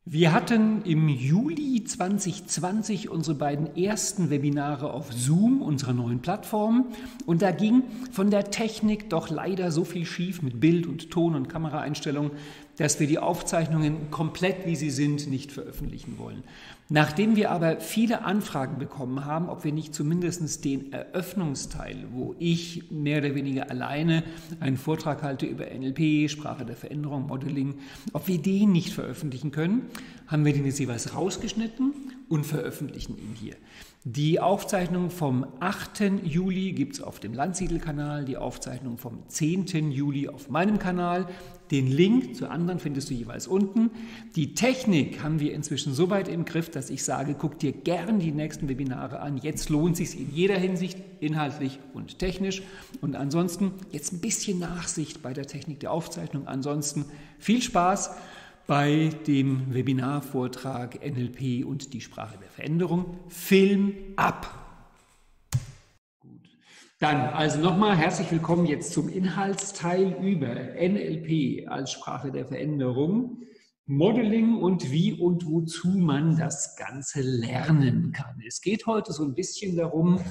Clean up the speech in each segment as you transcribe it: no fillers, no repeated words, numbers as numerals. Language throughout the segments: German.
Wir hatten im Juli 2020 unsere beiden ersten Webinare auf Zoom, unserer neuen Plattform. Und da ging von der Technik doch leider so viel schief mit Bild- und Ton- und Kameraeinstellungen, dass wir die Aufzeichnungen komplett, wie sie sind, nicht veröffentlichen wollen. Nachdem wir aber viele Anfragen bekommen haben, ob wir nicht zumindest den Eröffnungsteil, wo ich mehr oder weniger alleine einen Vortrag halte über NLP, Sprache der Veränderung, Modeling, ob wir den nicht veröffentlichen können, haben wir den jetzt jeweils rausgeschnitten und veröffentlichen ihn hier. Die Aufzeichnung vom 8. Juli gibt es auf dem Landsiedel-Kanal, die Aufzeichnung vom 10. Juli auf meinem Kanal. Den Link zu anderen findest du jeweils unten. Die Technik haben wir inzwischen so weit im Griff, dass ich sage, guck dir gern die nächsten Webinare an. Jetzt lohnt es sich in jeder Hinsicht, inhaltlich und technisch. Und ansonsten jetzt ein bisschen Nachsicht bei der Technik der Aufzeichnung. Ansonsten viel Spaß bei dem Webinarvortrag NLP und die Sprache der Veränderung. Film ab! Gut. Dann also nochmal herzlich willkommen jetzt zum Inhaltsteil über NLP als Sprache der Veränderung, Modeling und wie und wozu man das Ganze lernen kann. Es geht heute so ein bisschen darum,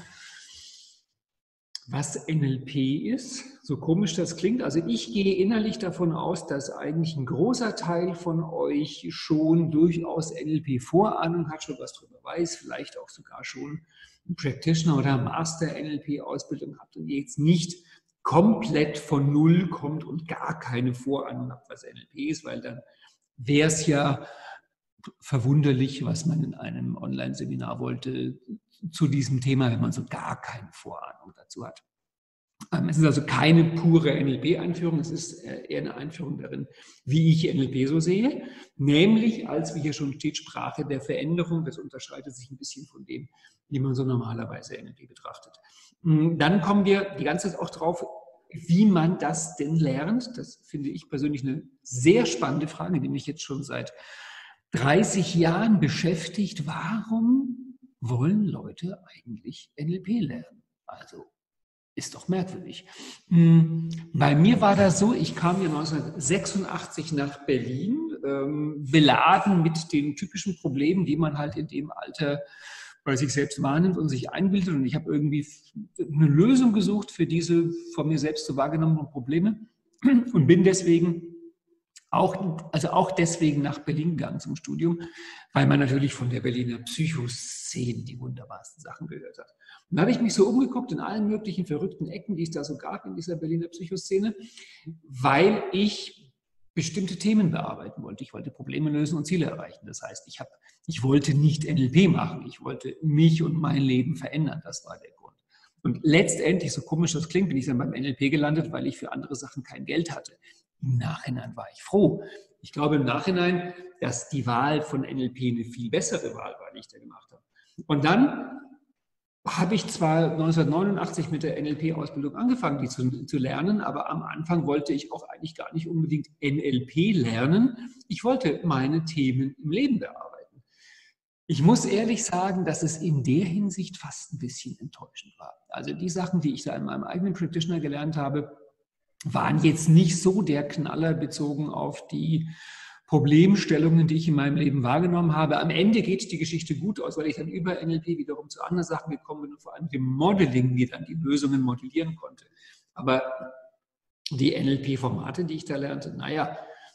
was NLP ist, so komisch das klingt. Also ich gehe innerlich davon aus, dass eigentlich ein großer Teil von euch schon durchaus NLP Vorahnung hat, schon was darüber weiß, vielleicht auch sogar schon einen Practitioner oder Master NLP Ausbildung habt und ihr jetzt nicht komplett von Null kommt und gar keine Vorahnung habt, was NLP ist, weil dann wäre es ja verwunderlich, was man in einem Online-Seminar wollte zu diesem Thema, wenn man so gar keine Vorahnung dazu hat. Es ist also keine pure NLP-Einführung, es ist eher eine Einführung darin, wie ich NLP so sehe, nämlich als, wie hier schon steht, Sprache der Veränderung. Das unterscheidet sich ein bisschen von dem, wie man so normalerweise NLP betrachtet. Dann kommen wir die ganze Zeit auch drauf, wie man das denn lernt. Das finde ich persönlich eine sehr spannende Frage, die mich jetzt schon seit 30 Jahren beschäftigt. Warum wollen Leute eigentlich NLP lernen? Also ist doch merkwürdig. Bei mir war das so, ich kam ja 1986 nach Berlin, beladen mit den typischen Problemen, die man halt in dem Alter bei sich selbst wahrnimmt und sich einbildet. Und ich habe irgendwie eine Lösung gesucht für diese von mir selbst so wahrgenommenen Probleme und bin deswegen auch deswegen nach Berlin gegangen zum Studium, weil man natürlich von der Berliner Psychoszene die wunderbarsten Sachen gehört hat. Und da habe ich mich so umgeguckt in allen möglichen verrückten Ecken, die es da so gab in dieser Berliner Psychoszene, weil ich bestimmte Themen bearbeiten wollte. Ich wollte Probleme lösen und Ziele erreichen. Das heißt, ich wollte nicht NLP machen, ich wollte mich und mein Leben verändern. Das war der Grund. Und letztendlich, so komisch das klingt, bin ich dann beim NLP gelandet, weil ich für andere Sachen kein Geld hatte. Im Nachhinein war ich froh. Ich glaube im Nachhinein, dass die Wahl von NLP eine viel bessere Wahl war, die ich da gemacht habe. Und dann habe ich zwar 1989 mit der NLP-Ausbildung angefangen, die zu lernen, aber am Anfang wollte ich auch eigentlich gar nicht unbedingt NLP lernen. Ich wollte meine Themen im Leben bearbeiten. Ich muss ehrlich sagen, dass es in der Hinsicht fast ein bisschen enttäuschend war. Also die Sachen, die ich da in meinem eigenen Practitioner gelernt habe, waren jetzt nicht so der Knaller bezogen auf die Problemstellungen, die ich in meinem Leben wahrgenommen habe. Am Ende geht die Geschichte gut aus, weil ich dann über NLP wiederum zu anderen Sachen gekommen bin und vor allem dem Modeling mir dann die Lösungen modellieren konnte. Aber die NLP-Formate, die ich da lernte, naja,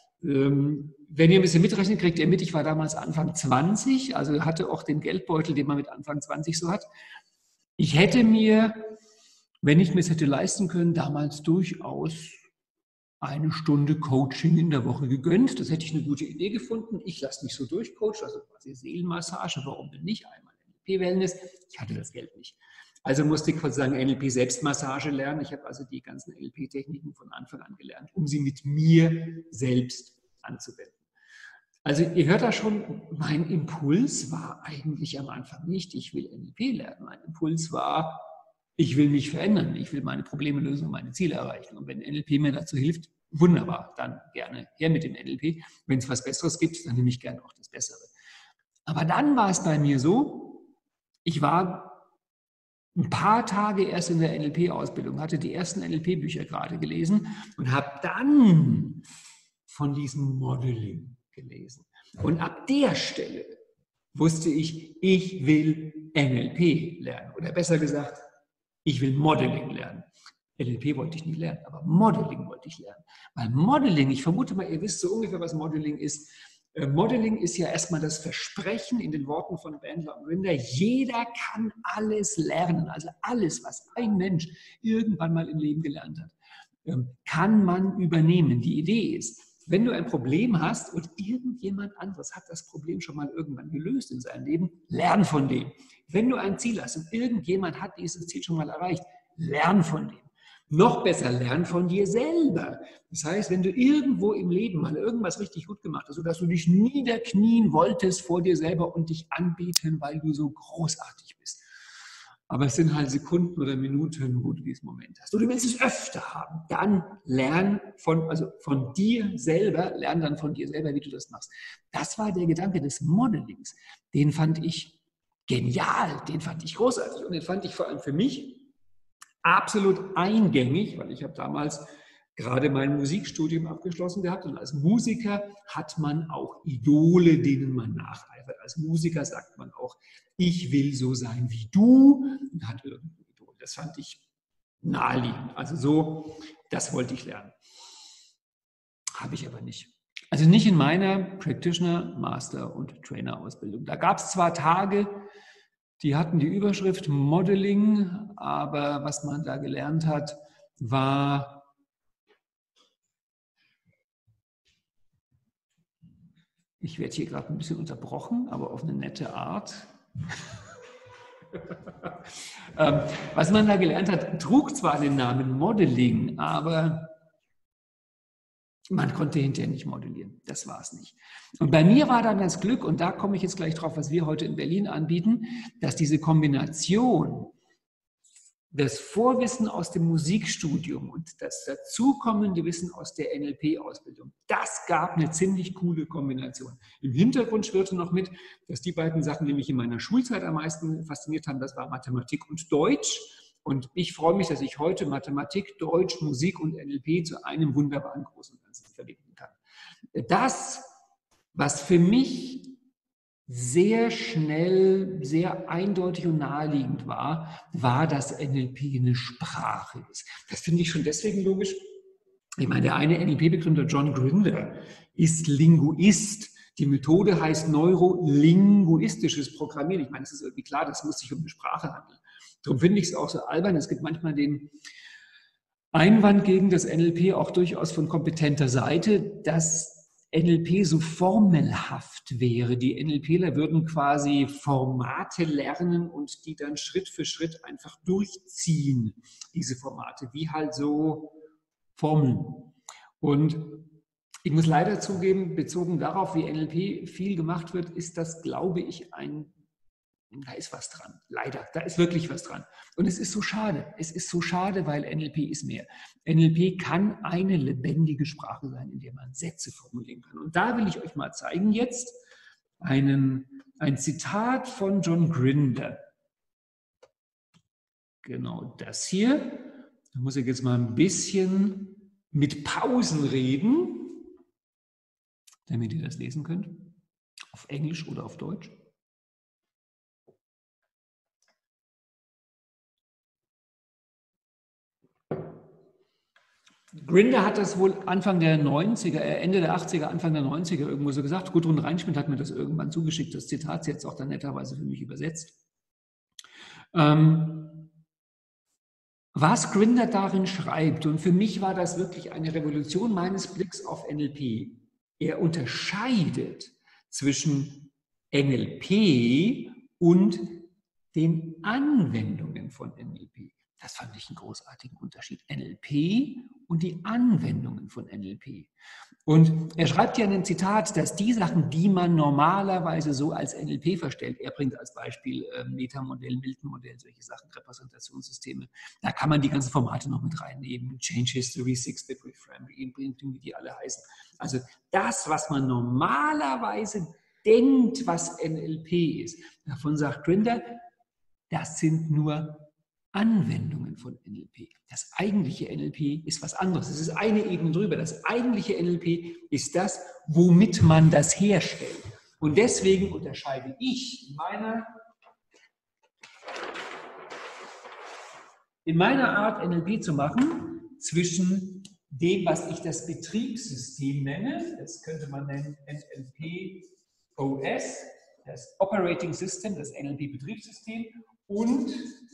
wenn ihr ein bisschen mitrechnet, kriegt ihr mit, ich war damals Anfang 20, also hatte auch den Geldbeutel, den man mit Anfang 20 so hat. Ich hätte mir, wenn ich mir es hätte leisten können, damals durchaus eine Stunde Coaching in der Woche gegönnt. Das hätte ich eine gute Idee gefunden. Ich lasse mich so durchcoachen, also quasi Seelenmassage, warum denn nicht? Einmal NLP-Wellness. Ich hatte das Geld nicht. Also musste ich quasi sagen, NLP-Selbstmassage lernen. Ich habe also die ganzen NLP-Techniken von Anfang an gelernt, um sie mit mir selbst anzuwenden. Also ihr hört da schon, mein Impuls war eigentlich am Anfang nicht, ich will NLP lernen. Mein Impuls war, ich will mich verändern, ich will meine Probleme lösen und meine Ziele erreichen. Und wenn NLP mir dazu hilft, wunderbar, dann gerne her mit dem NLP. Wenn es was Besseres gibt, dann nehme ich gerne auch das Bessere. Aber dann war es bei mir so, ich war ein paar Tage erst in der NLP-Ausbildung, hatte die ersten NLP-Bücher gerade gelesen und habe dann von diesem Modeling gelesen. Und ab der Stelle wusste ich, ich will NLP lernen. Oder besser gesagt, ich will Modeling lernen. NLP wollte ich nicht lernen, aber Modeling wollte ich lernen. Weil Modeling, ich vermute mal, ihr wisst so ungefähr, was Modeling ist. Modeling ist ja erstmal das Versprechen in den Worten von Bandler und Grinder, jeder kann alles lernen. Also alles, was ein Mensch irgendwann mal im Leben gelernt hat, kann man übernehmen. Die Idee ist, wenn du ein Problem hast und irgendjemand anderes hat das Problem schon mal irgendwann gelöst in seinem Leben, lern von dem. Wenn du ein Ziel hast und irgendjemand hat dieses Ziel schon mal erreicht, lern von dem. Noch besser, lern von dir selber. Das heißt, wenn du irgendwo im Leben mal irgendwas richtig gut gemacht hast, sodass du dich niederknien wolltest vor dir selber und dich anbeten, weil du so großartig bist. Aber es sind halt Sekunden oder Minuten, wo du diesen Moment hast. Du willst es öfter haben. Dann lern von dir selber, lern dann von dir selber, wie du das machst. Das war der Gedanke des Modelings. Den fand ich genial, den fand ich großartig und den fand ich vor allem für mich absolut eingängig, weil ich habe damals gerade mein Musikstudium abgeschlossen gehabt und als Musiker hat man auch Idole, denen man nacheifert. Als Musiker sagt man auch, ich will so sein wie du und hat irgendein Idol. Das fand ich naheliegend. Also so, das wollte ich lernen. Habe ich aber nicht. Also nicht in meiner Practitioner, Master und Trainer Ausbildung. Da gab es zwar Tage, die hatten die Überschrift Modeling, aber was man da gelernt hat, war ich werde hier gerade ein bisschen unterbrochen, aber auf eine nette Art. Was man da gelernt hat, trug zwar den Namen Modeling, aber man konnte hinterher nicht modellieren. Das war es nicht. Und bei mir war dann das Glück, und da komme ich jetzt gleich drauf, was wir heute in Berlin anbieten, dass diese Kombination das Vorwissen aus dem Musikstudium und das dazukommende Wissen aus der NLP-Ausbildung, das gab eine ziemlich coole Kombination. Im Hintergrund schwirrte noch mit, dass die beiden Sachen, die mich in meiner Schulzeit am meisten fasziniert haben, das war Mathematik und Deutsch. Und ich freue mich, dass ich heute Mathematik, Deutsch, Musik und NLP zu einem wunderbaren Großen und Ganzen verbinden kann. Das, was für mich sehr schnell, sehr eindeutig und naheliegend war, dass NLP eine Sprache ist. Das finde ich schon deswegen logisch. Ich meine, der eine NLP-Begründer John Grinder ist Linguist. Die Methode heißt neurolinguistisches Programmieren. Ich meine, es ist irgendwie klar, das muss sich um eine Sprache handeln. Darum finde ich es auch so albern. Es gibt manchmal den Einwand gegen das NLP auch durchaus von kompetenter Seite, dass NLP so formelhaft wäre. Die NLPler würden quasi Formate lernen und die dann Schritt für Schritt einfach durchziehen, diese Formate, wie halt so Formeln. Und ich muss leider zugeben, bezogen darauf, wie NLP viel gemacht wird, ist das, glaube ich, da ist was dran. Leider, da ist wirklich was dran. Und es ist so schade. Es ist so schade, weil NLP ist mehr. NLP kann eine lebendige Sprache sein, in der man Sätze formulieren kann. Und da will ich euch mal zeigen jetzt ein Zitat von John Grinder. Genau das hier. Da muss ich jetzt mal ein bisschen mit Pausen reden, damit ihr das lesen könnt. Auf Englisch oder auf Deutsch. Grinder hat das wohl Anfang der 90er, Ende der 80er, Anfang der 90er irgendwo so gesagt. Gudrun Reinschmidt hat mir das irgendwann zugeschickt, das Zitat, sie hat es auch dann netterweise für mich übersetzt. Was Grinder darin schreibt, und für mich war das wirklich eine Revolution meines Blicks auf NLP. Er unterscheidet zwischen NLP und den Anwendungen von NLP. Das fand ich einen großartigen Unterschied. NLP und die Anwendungen von NLP. Und er schreibt ja in einem Zitat, dass die Sachen, die man normalerweise so als NLP verstellt, er bringt als Beispiel Metamodell, Milton-Modell, solche Sachen, Repräsentationssysteme, da kann man die ganzen Formate noch mit reinnehmen, Change History, Six-Bit Reframe, wie die alle heißen. Also das, was man normalerweise denkt, was NLP ist, davon sagt Grinder, das sind nur Anwendungen von NLP. Das eigentliche NLP ist was anderes. Es ist eine Ebene drüber. Das eigentliche NLP ist das, womit man das herstellt. Und deswegen unterscheide ich in meiner Art, NLP zu machen, zwischen dem, was ich das Betriebssystem nenne, das könnte man nennen NLP OS, das Operating System, das NLP-Betriebssystem, und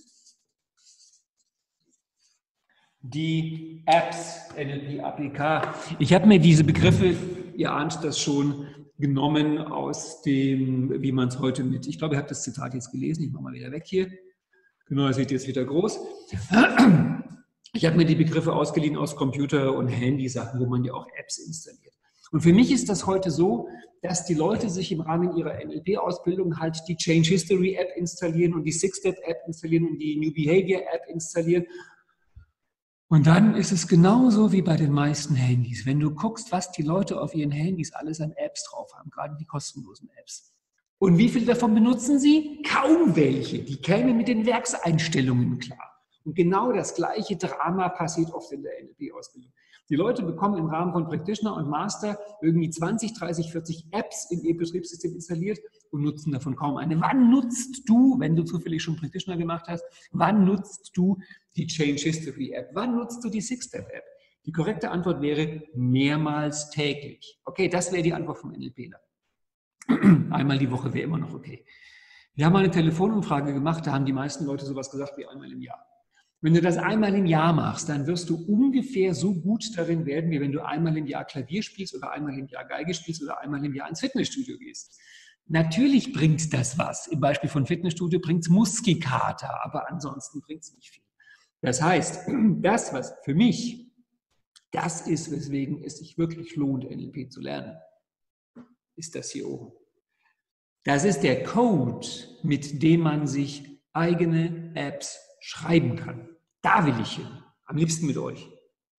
die Apps, NLP APK. Ich habe mir diese Begriffe, ihr ahnt das schon, genommen aus dem, wie man es heute mit, ich glaube, ihr habt das Zitat jetzt gelesen, ich mache mal wieder weg hier. Genau, das seht ihr jetzt wieder groß. Ich habe mir die Begriffe ausgeliehen aus Computer- und Handysachen, wo man ja auch Apps installiert. Und für mich ist das heute so, dass die Leute sich im Rahmen ihrer NLP-Ausbildung halt die Change History App installieren und die Six-Step App installieren und die New Behavior App installieren. Und dann ist es genauso wie bei den meisten Handys. Wenn du guckst, was die Leute auf ihren Handys alles an Apps drauf haben, gerade die kostenlosen Apps. Und wie viele davon benutzen sie? Kaum welche. Die kämen mit den Werkseinstellungen klar. Und genau das gleiche Drama passiert oft in der NLP-Ausbildung. Die Leute bekommen im Rahmen von Practitioner und Master irgendwie 20, 30, 40 Apps in ihr Betriebssystem installiert und nutzen davon kaum eine. Wann nutzt du, wenn du zufällig schon Practitioner gemacht hast, wann nutzt du die Change History App? Wann nutzt du die Six-Step App? Die korrekte Antwort wäre mehrmals täglich. Okay, das wäre die Antwort vom NLPler. Einmal die Woche wäre immer noch okay. Wir haben eine Telefonumfrage gemacht, da haben die meisten Leute sowas gesagt wie einmal im Jahr. Wenn du das einmal im Jahr machst, dann wirst du ungefähr so gut darin werden, wie wenn du einmal im Jahr Klavier spielst oder einmal im Jahr Geige spielst oder einmal im Jahr ins Fitnessstudio gehst. Natürlich bringt das was. Im Beispiel von Fitnessstudio bringt es Muskelkater, aber ansonsten bringt es nicht viel. Das heißt, das, was für mich das ist, weswegen es sich wirklich lohnt, NLP zu lernen, ist das hier oben. Das ist der Code, mit dem man sich eigene Apps schreiben kann. Da will ich hin. Am liebsten mit euch.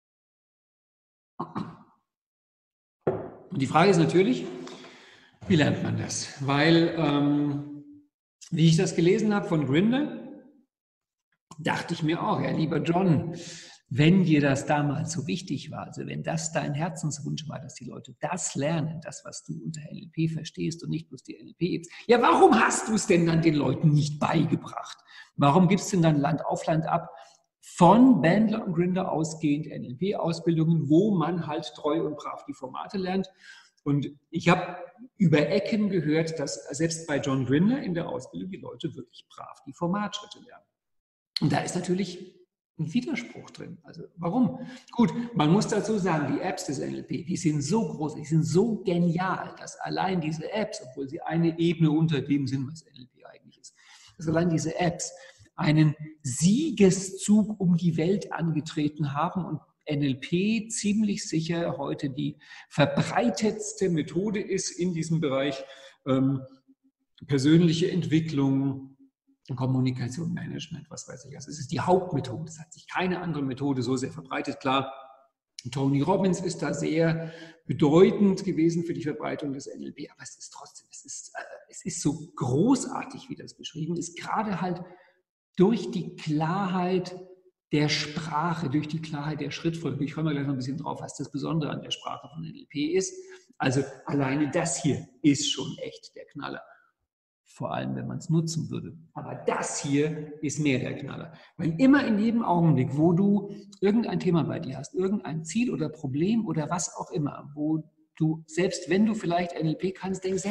Und die Frage ist natürlich, wie lernt man das? Weil, wie ich das gelesen habe von Grinder, dachte ich mir auch, ja, lieber John, wenn dir das damals so wichtig war, also wenn das dein Herzenswunsch war, dass die Leute das lernen, das, was du unter NLP verstehst und nicht bloß die NLP-Apps, ja, warum hast du es denn dann den Leuten nicht beigebracht? Warum gibt es denn dann Land auf Land ab von Bandler und Grinder ausgehend NLP-Ausbildungen, wo man halt treu und brav die Formate lernt? Und ich habe über Ecken gehört, dass selbst bei John Grinder in der Ausbildung die Leute wirklich brav die Formatschritte lernen. Und da ist natürlich ein Widerspruch drin. Also warum? Gut, man muss dazu sagen, die Apps des NLP, die sind so groß, die sind so genial, dass allein diese Apps, obwohl sie eine Ebene unter dem sind, was NLP eigentlich ist, dass allein diese Apps einen Siegeszug um die Welt angetreten haben und NLP ziemlich sicher heute die verbreitetste Methode ist in diesem Bereich persönliche Entwicklung, Kommunikation, Management, was weiß ich. Also es ist die Hauptmethode. Es hat sich keine andere Methode so sehr verbreitet. Klar, Tony Robbins ist da sehr bedeutend gewesen für die Verbreitung des NLP, aber es ist trotzdem, es ist so großartig, wie das beschrieben ist, gerade halt durch die Klarheit der Sprache, durch die Klarheit der Schrittfolge. Ich komme mal gleich noch ein bisschen drauf, was das Besondere an der Sprache von NLP ist. Also alleine das hier ist schon echt der Knaller. Vor allem, wenn man es nutzen würde. Aber das hier ist mehr der Knaller. Weil immer in jedem Augenblick, wo du irgendein Thema bei dir hast, irgendein Ziel oder Problem oder was auch immer, wo du, selbst wenn du vielleicht NLP kannst, denkst,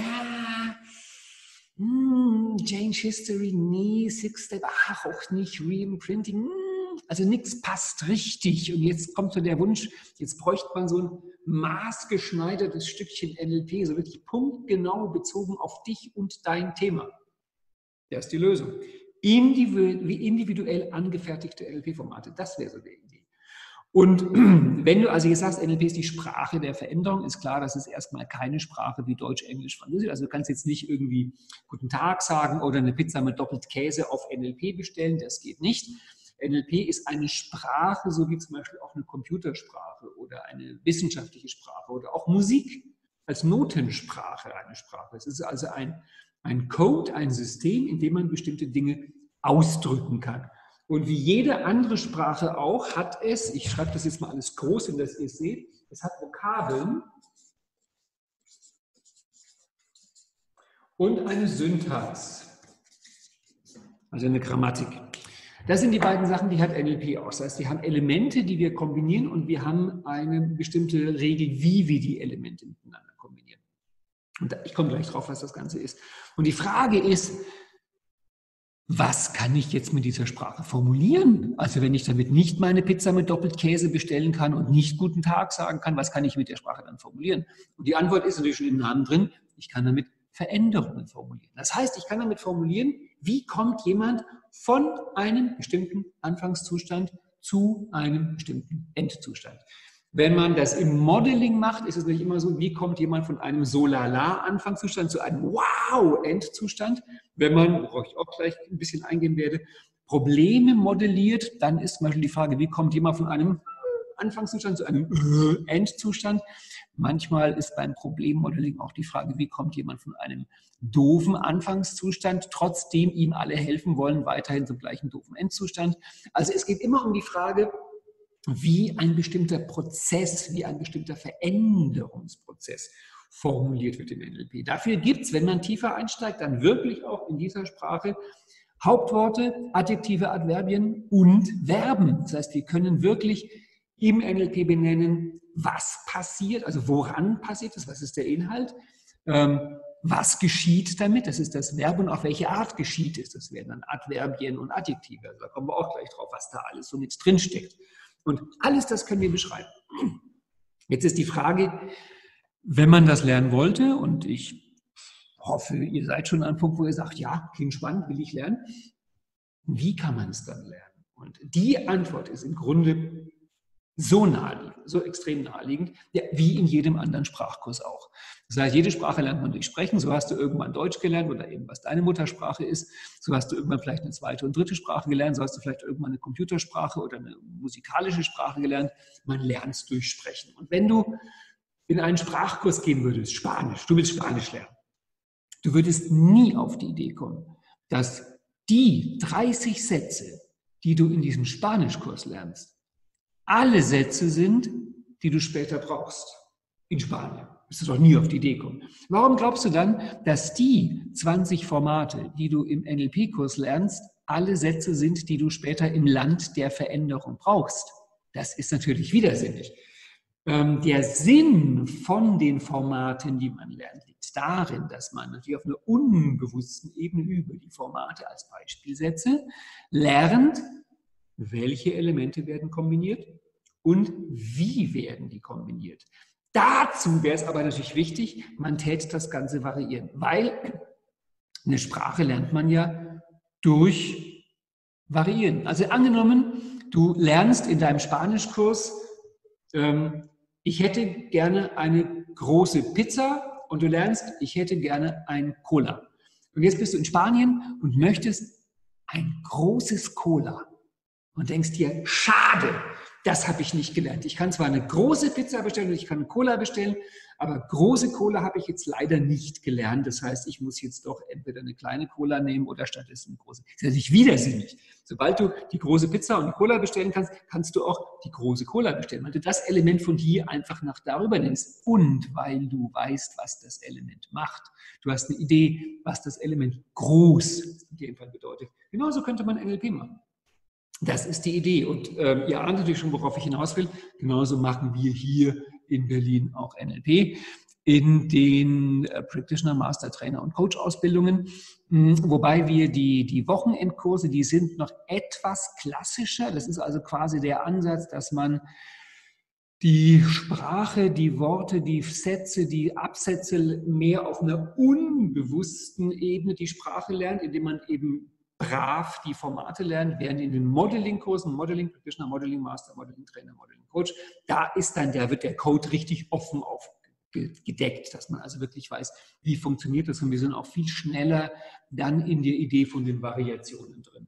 Change History, nee, Six-Step, ach, auch nicht, Reimprinting, also nichts passt richtig. Und jetzt kommt so der Wunsch, jetzt bräuchte man so ein maßgeschneidertes Stückchen NLP, so wirklich punktgenau bezogen auf dich und dein Thema. Das ist die Lösung. Individuell angefertigte NLP-Formate, das wäre so die Idee. Und wenn du also jetzt sagst, NLP ist die Sprache der Veränderung, ist klar, das ist erstmal keine Sprache wie Deutsch, Englisch, Französisch. Also du kannst jetzt nicht irgendwie Guten Tag sagen oder eine Pizza mit doppelt Käse auf NLP bestellen, das geht nicht. NLP ist eine Sprache, so wie zum Beispiel auch eine Computersprache oder eine wissenschaftliche Sprache oder auch Musik als Notensprache eine Sprache. Es ist also ein Code, ein System, in dem man bestimmte Dinge ausdrücken kann. Und wie jede andere Sprache auch, hat es, ich schreibe das jetzt mal alles groß, wenn das ihr seht, es hat Vokabeln und eine Syntax, also eine Grammatik. Das sind die beiden Sachen, die hat NLP auch. Das heißt, wir haben Elemente, die wir kombinieren und wir haben eine bestimmte Regel, wie wir die Elemente miteinander kombinieren. Und ich komme gleich drauf, was das Ganze ist. Und die Frage ist, was kann ich jetzt mit dieser Sprache formulieren? Also wenn ich damit nicht meine Pizza mit Doppelkäse bestellen kann und nicht guten Tag sagen kann, was kann ich mit der Sprache dann formulieren? Und die Antwort ist natürlich schon im Namen drin, ich kann damit Veränderungen formulieren. Das heißt, ich kann damit formulieren, wie kommt jemand von einem bestimmten Anfangszustand zu einem bestimmten Endzustand. Wenn man das im Modeling macht, ist es nicht immer so, wie kommt jemand von einem So-la-la-Anfangszustand zu einem Wow-Endzustand. Wenn man, worauf ich auch gleich ein bisschen eingehen werde, Probleme modelliert, dann ist zum Beispiel die Frage, wie kommt jemand von einem Anfangszustand zu einem Endzustand. Manchmal ist beim Problemmodeling auch die Frage, wie kommt jemand von einem doofen Anfangszustand, trotzdem ihm alle helfen wollen, weiterhin zum gleichen doofen Endzustand. Also es geht immer um die Frage, wie ein bestimmter Prozess, wie ein bestimmter Veränderungsprozess formuliert wird im NLP. Dafür gibt es, wenn man tiefer einsteigt, dann wirklich auch in dieser Sprache Hauptworte, Adjektive, Adverbien und Verben. Das heißt, wir können wirklich im NLP benennen, was passiert, also woran passiert es, was ist der Inhalt, was geschieht damit, das ist das Verb und auf welche Art geschieht es. Das wären dann Adverbien und Adjektive. Also da kommen wir auch gleich drauf, was da alles so mit drin steckt. Und alles das können wir beschreiben. Jetzt ist die Frage, wenn man das lernen wollte, und ich hoffe, ihr seid schon an einem Punkt, wo ihr sagt, ja, klingt spannend, will ich lernen, wie kann man es dann lernen? Und die Antwort ist im Grunde so naheliegend, so extrem naheliegend, ja, wie in jedem anderen Sprachkurs auch. Das heißt, jede Sprache lernt man durch Sprechen. So hast du irgendwann Deutsch gelernt oder eben was deine Muttersprache ist. So hast du irgendwann vielleicht eine zweite und dritte Sprache gelernt. So hast du vielleicht irgendwann eine Computersprache oder eine musikalische Sprache gelernt. Man lernt es durch Sprechen. Und wenn du in einen Sprachkurs gehen würdest, Spanisch, du willst Spanisch lernen, du würdest nie auf die Idee kommen, dass die 30 Sätze, die du in diesem Spanischkurs lernst, alle Sätze sind, die du später brauchst in Spanien. Wirst du doch nie auf die Idee kommen. Warum glaubst du dann, dass die 20 Formate, die du im NLP-Kurs lernst, alle Sätze sind, die du später im Land der Veränderung brauchst? Das ist natürlich widersinnig. Der Sinn von den Formaten, die man lernt, liegt darin, dass man natürlich auf einer unbewussten Ebene über die Formate als Beispielsätze lernt, welche Elemente werden kombiniert und wie werden die kombiniert. Dazu wäre es aber natürlich wichtig, man täte das Ganze variieren, weil eine Sprache lernt man ja durch Variieren. Also angenommen, du lernst in deinem Spanischkurs, ich hätte gerne eine große Pizza und du lernst, ich hätte gerne ein Cola. Und jetzt bist du in Spanien und möchtest ein großes Cola. Und denkst dir, schade, das habe ich nicht gelernt. Ich kann zwar eine große Pizza bestellen und ich kann eine Cola bestellen, aber große Cola habe ich jetzt leider nicht gelernt. Das heißt, ich muss jetzt doch entweder eine kleine Cola nehmen oder stattdessen eine große. Das ist natürlich widersinnig. Sobald du die große Pizza und die Cola bestellen kannst, kannst du auch die große Cola bestellen, weil du das Element von hier einfach nach darüber nimmst und weil du weißt, was das Element macht. Du hast eine Idee, was das Element groß in dem Fall bedeutet. Genauso könnte man NLP machen. Das ist die Idee. Und ihr ahnt natürlich schon, worauf ich hinaus will. Genauso machen wir hier in Berlin auch NLP in den Practitioner, Master, Trainer und Coach-Ausbildungen. Wobei wir die Wochenendkurse, die sind noch etwas klassischer. Das ist also quasi der Ansatz, dass man die Sprache, die Worte, die Sätze, die Absätze mehr auf einer unbewussten Ebene die Sprache lernt, indem man eben brav die Formate lernen, während in den Modeling-Kursen, Modeling Practitioner, Modeling Master, Modeling Trainer, Modeling Coach, da wird der Code richtig offen aufgedeckt, dass man also wirklich weiß, wie funktioniert das und wir sind auch viel schneller dann in der Idee von den Variationen drin.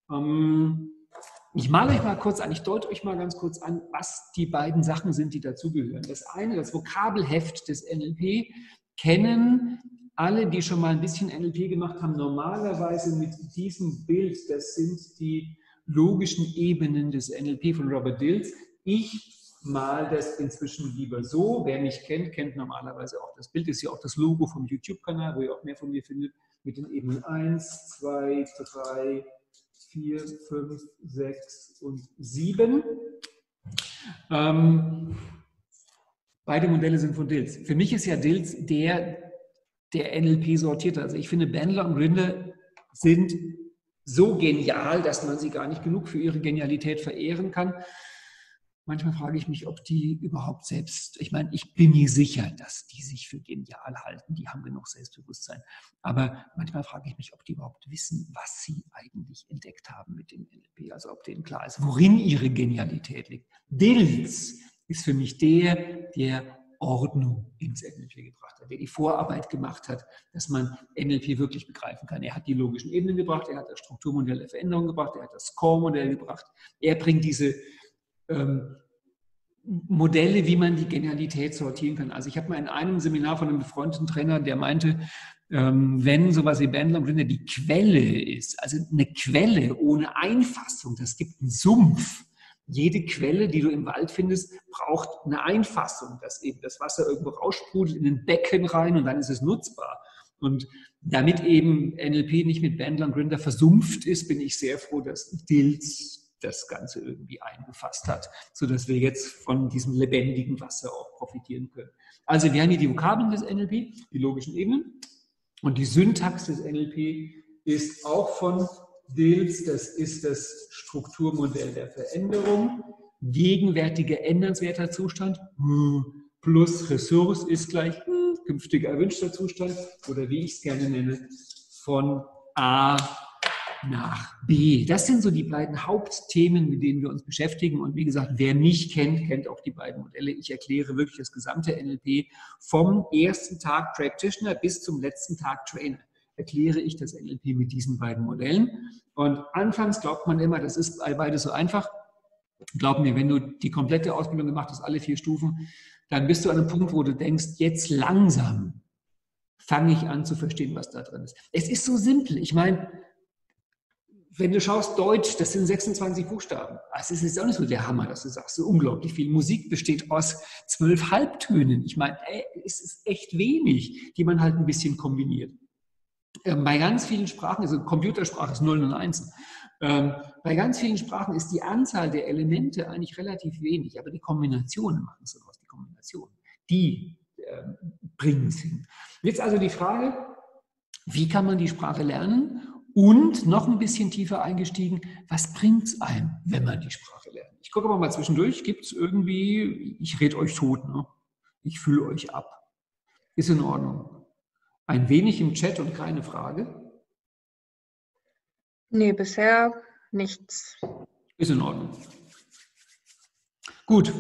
Ich male euch mal kurz an, ich deute euch mal ganz kurz an, was die beiden Sachen sind, die dazugehören. Das eine, das Vokabelheft des NLP, kennen alle, die schon mal ein bisschen NLP gemacht haben, normalerweise mit diesem Bild. Das sind die logischen Ebenen des NLP von Robert Dills. Ich mal das inzwischen lieber so. Wer mich kennt, kennt normalerweise auch das Bild. Ist ja auch das Logo vom YouTube-Kanal, wo ihr auch mehr von mir findet, mit den Ebenen 1, 2, 3, 4, 5, 6 und 7. Beide Modelle sind von Dills. Für mich ist ja Dills der NLP sortiert. Also ich finde, Bandler und Grinder sind so genial, dass man sie gar nicht genug für ihre Genialität verehren kann. Manchmal frage ich mich, ob die überhaupt selbst, ich meine, ich bin mir sicher, dass die sich für genial halten, die haben genug Selbstbewusstsein. Aber manchmal frage ich mich, ob die überhaupt wissen, was sie eigentlich entdeckt haben mit dem NLP. Also ob denen klar ist, worin ihre Genialität liegt. Dills ist für mich der Ordnung ins NLP gebracht hat, der die Vorarbeit gemacht hat, dass man NLP wirklich begreifen kann. Er hat die logischen Ebenen gebracht, er hat das Strukturmodell der Veränderung gebracht, er hat das Score-Modell gebracht. Er bringt diese Modelle, wie man die Genialität sortieren kann. Also ich habe mal in einem Seminar von einem befreundeten Trainer, der meinte, wenn sowas wie Bandler und Grinder die Quelle ist, also eine Quelle ohne Einfassung, das gibt einen Sumpf. Jede Quelle, die du im Wald findest, braucht eine Einfassung, dass eben das Wasser irgendwo raussprudelt in ein Becken rein und dann ist es nutzbar. Und damit eben NLP nicht mit Bandler und Grinder versumpft ist, bin ich sehr froh, dass Dills das Ganze irgendwie eingefasst hat, sodass wir jetzt von diesem lebendigen Wasser auch profitieren können. Also wir haben hier die Vokabeln des NLP, die logischen Ebenen, und die Syntax des NLP ist auch von Dills, das ist das Strukturmodell der Veränderung, gegenwärtiger ändernswerter Zustand plus Ressource ist gleich künftiger erwünschter Zustand oder wie ich es gerne nenne, von A nach B. Das sind so die beiden Hauptthemen, mit denen wir uns beschäftigen. Und wie gesagt, wer mich kennt, kennt auch die beiden Modelle. Ich erkläre wirklich das gesamte NLP vom ersten Tag Practitioner bis zum letzten Tag Trainer. Erkläre ich das NLP mit diesen beiden Modellen. Und anfangs glaubt man immer, das ist beides so einfach. Glaub mir, wenn du die komplette Ausbildung gemacht hast, alle 4 Stufen, dann bist du an einem Punkt, wo du denkst, jetzt langsam fange ich an zu verstehen, was da drin ist. Es ist so simpel. Ich meine, wenn du schaust, Deutsch, das sind 26 Buchstaben. Es ist jetzt auch nicht so der Hammer, dass du sagst, so unglaublich viel. Musik besteht aus 12 Halbtönen. Ich meine, es ist echt wenig, die man halt ein bisschen kombiniert. Bei ganz vielen Sprachen, also Computersprache ist 0 und 1. Bei ganz vielen Sprachen ist die Anzahl der Elemente eigentlich relativ wenig, aber die Kombinationen machen es daraus. Die Kombinationen, die bringen es hin. Jetzt also die Frage, wie kann man die Sprache lernen? Und noch ein bisschen tiefer eingestiegen, was bringt es einem, wenn man die Sprache lernt? Ich gucke aber mal zwischendurch, gibt es irgendwie, ich rede euch tot, ne? Ich fülle euch ab. Ist in Ordnung. Ein wenig im Chat und keine Frage? Nee, bisher nichts. Ist in Ordnung. Gut.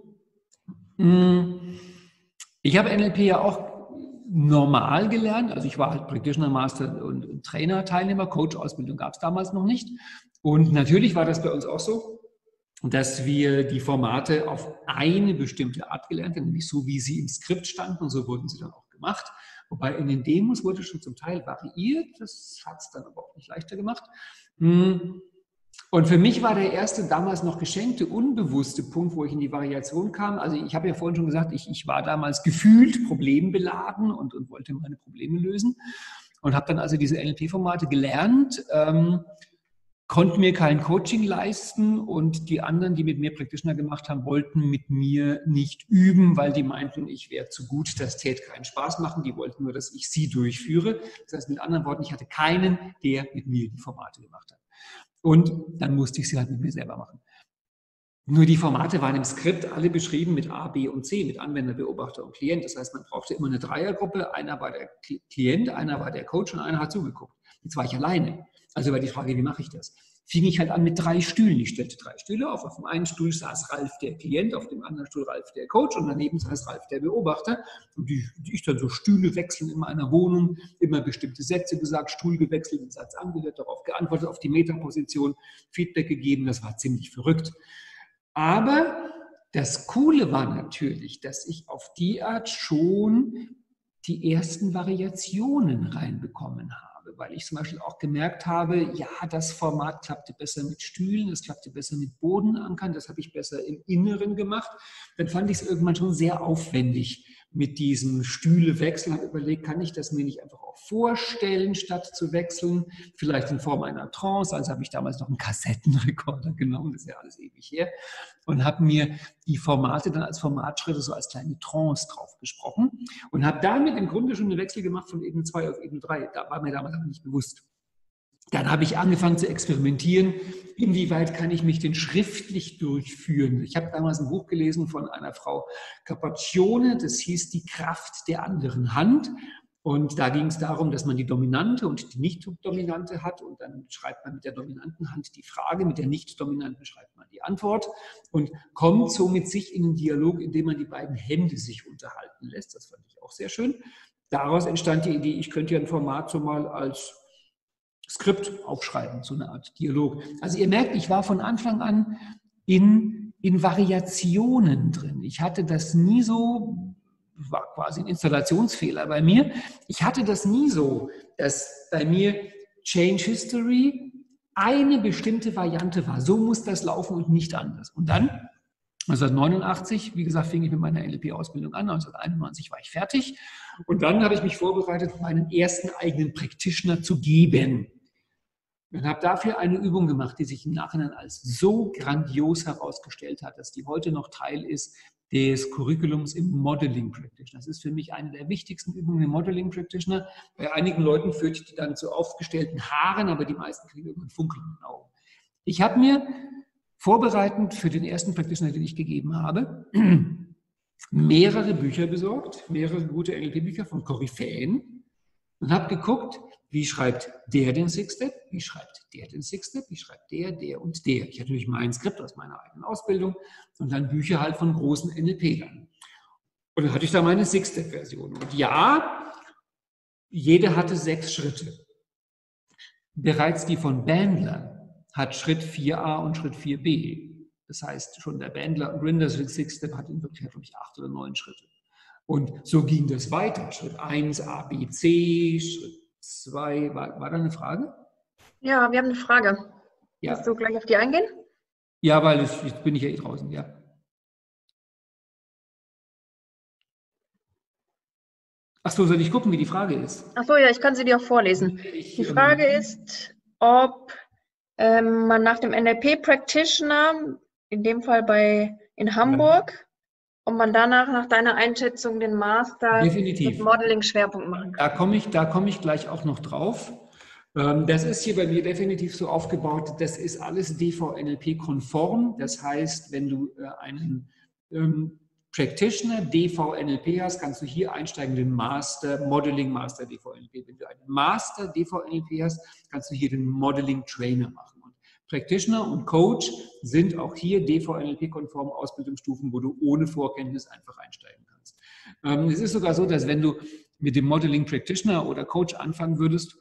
Ich habe NLP ja auch normal gelernt. Also ich war halt Practitioner, Master und Trainer-Teilnehmer. Coach-Ausbildung gab es damals noch nicht. Und natürlich war das bei uns auch so, dass wir die Formate auf eine bestimmte Art gelernt haben, nämlich so, wie sie im Skript standen, und so wurden sie dann auch gemacht. Wobei in den Demos wurde schon zum Teil variiert, das hat es dann aber auch nicht leichter gemacht. Und für mich war der erste damals noch geschenkte, unbewusste Punkt, wo ich in die Variation kam. Also ich habe ja vorhin schon gesagt, ich war damals gefühlt problembeladen und wollte meine Probleme lösen und habe dann also diese NLP-Formate gelernt, konnten mir kein Coaching leisten und die anderen, die mit mir Practitioner gemacht haben, wollten mit mir nicht üben, weil die meinten, ich wäre zu gut, das täte keinen Spaß machen. Die wollten nur, dass ich sie durchführe. Das heißt mit anderen Worten, ich hatte keinen, der mit mir die Formate gemacht hat. Und dann musste ich sie halt mit mir selber machen. Nur die Formate waren im Skript alle beschrieben mit A, B und C, mit Anwender, Beobachter und Klient. Das heißt, man brauchte immer eine Dreiergruppe. Einer war der Klient, einer war der Coach und einer hat zugeguckt. Jetzt war ich alleine. Also war die Frage, wie mache ich das? Fing ich halt an mit 3 Stühlen. Ich stellte 3 Stühle auf. Auf dem einen Stuhl saß Ralf, der Klient, auf dem anderen Stuhl Ralf, der Coach und daneben saß Ralf, der Beobachter. Und ich dann so Stühle wechseln in meiner Wohnung, immer bestimmte Sätze gesagt, Stuhl gewechselt, den Satz angehört, darauf geantwortet, auf die Metaposition, Feedback gegeben. Das war ziemlich verrückt. Aber das Coole war natürlich, dass ich auf die Art schon die ersten Variationen reinbekommen habe, weil ich zum Beispiel auch gemerkt habe, ja, das Format klappte besser mit Stühlen, es klappte besser mit Bodenankern, das habe ich besser im Inneren gemacht. Dann fand ich es irgendwann schon sehr aufwendig mit diesem Stühlewechsel, habe überlegt, kann ich das mir nicht einfach auch vorstellen, statt zu wechseln, vielleicht in Form einer Trance, also habe ich damals noch einen Kassettenrekorder genommen, das ist ja alles ewig her, und habe mir die Formate dann als Formatschritte so als kleine Trance drauf gesprochen und habe damit im Grunde schon einen Wechsel gemacht von Ebene 2 auf Ebene 3. Da war mir damals aber nicht bewusst. Dann habe ich angefangen zu experimentieren, inwieweit kann ich mich denn schriftlich durchführen. Ich habe damals ein Buch gelesen von einer Frau Capacchione, das hieß Die Kraft der anderen Hand. Und da ging es darum, dass man die dominante und die nicht-dominante hat und dann schreibt man mit der dominanten Hand die Frage, mit der nicht-dominanten schreibt man die Antwort und kommt so mit sich in einen Dialog, indem man die beiden Hände sich unterhalten lässt. Das fand ich auch sehr schön. Daraus entstand die Idee, ich könnte ja ein Format so mal als Skript aufschreiben, so eine Art Dialog. Also ihr merkt, ich war von Anfang an in Variationen drin. Ich hatte das nie so, war quasi ein Installationsfehler bei mir, ich hatte das nie so, dass bei mir Change History eine bestimmte Variante war. So muss das laufen und nicht anders. Und dann 1989, wie gesagt, fing ich mit meiner NLP-Ausbildung an. 1991 war ich fertig. Und dann habe ich mich vorbereitet, meinen ersten eigenen Practitioner zu geben. Und habe dafür eine Übung gemacht, die sich im Nachhinein als so grandios herausgestellt hat, dass die heute noch Teil ist des Curriculums im Modeling Practitioner. Das ist für mich eine der wichtigsten Übungen im Modeling Practitioner. Bei einigen Leuten führt die dann zu aufgestellten Haaren, aber die meisten kriegen irgendwann Funkeln in den Augen. Ich habe mir vorbereitend für den ersten Practitioner, den ich gegeben habe, mehrere Bücher besorgt, mehrere gute NLP-Bücher von Koryphäen und habe geguckt, wie schreibt der den Six-Step, wie schreibt der den Six-Step, wie schreibt der und der. Ich hatte natürlich mein Skript aus meiner eigenen Ausbildung und dann Bücher halt von großen NLP-Lern. Und dann hatte ich da meine Six-Step-Version. Und ja, jede hatte 6 Schritte. Bereits die von Bandler hat Schritt 4a und Schritt 4b. Das heißt, schon der Bandler und Grinders Six-Step hat in Wirklichkeit, glaube ich, 8 oder 9 Schritte. Und so ging das weiter. Schritt 1, A, B, C, Schritt 2. War da eine Frage? Ja, wir haben eine Frage. Ja. Willst du gleich auf die eingehen? Ja, weil jetzt bin ich ja eh draußen, ja. Ach so, soll ich gucken, wie die Frage ist? Ach so, ja, ich kann sie dir auch vorlesen. Die Frage ist, ob man nach dem NLP-Practitioner, in dem Fall in Hamburg, ob man danach nach deiner Einschätzung den Master Definitiv. mit Modeling-Schwerpunkt machen kann. Da komme ich gleich auch noch drauf. Das ist hier bei mir definitiv so aufgebaut, das ist alles DVNLP-konform. Das heißt, wenn du einen Practitioner DVNLP hast, kannst du hier einsteigen, den Master, Modeling Master DVNLP. Wenn du einen Master DVNLP hast, kannst du hier den Modeling Trainer machen. Und Practitioner und Coach sind auch hier DVNLP-konform Ausbildungsstufen, wo du ohne Vorkenntnis einfach einsteigen kannst. Es ist sogar so, dass wenn du mit dem Modeling Practitioner oder Coach anfangen würdest